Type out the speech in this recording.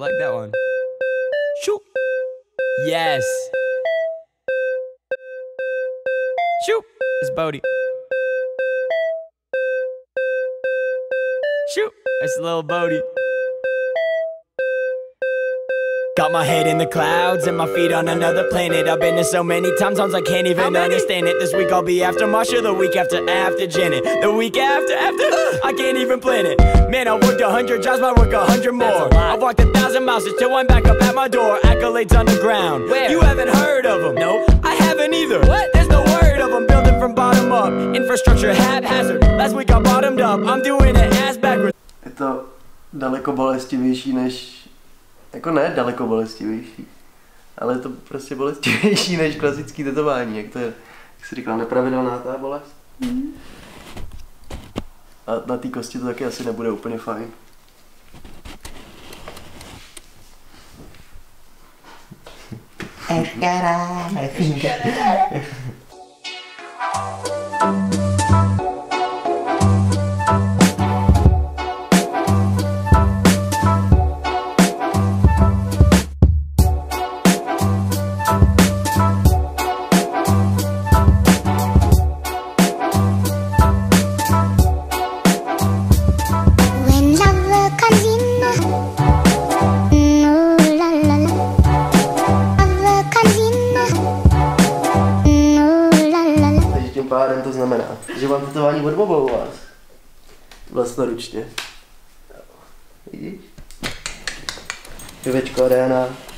like that one. Shoot. Yes. Shoot. It's Bodie. Shoot. It's little Bodie. Got my head in the clouds and my feet on another planet. I've been there so many times I can't even understand it. This week I'll be after Marsha, the week after Janet, the week after I can't even plan it. Man, I worked 100 jobs, I work 100 more. I've walked 1,000 miles just till I'm back up at my door. Accolades on the ground. Where? You haven't heard of them? Nope. I haven't either. What? There's no word of them. Building from bottom up. Infrastructure haphazard. Last week I bottomed up. I'm doing it ass backwards. Je to daleko bolestivější než... Jako ne daleko bolestivější, ale je to prostě bolestivější než klasický tetování, jak to je, jak jsi říkal, nepravidelná ta bolest. A na té kosti to taky asi nebude úplně fajn. Pádem to znamená, že mám tetování od obou vás. Vlastnoručně. Vidíš? Pivečko, Adriana.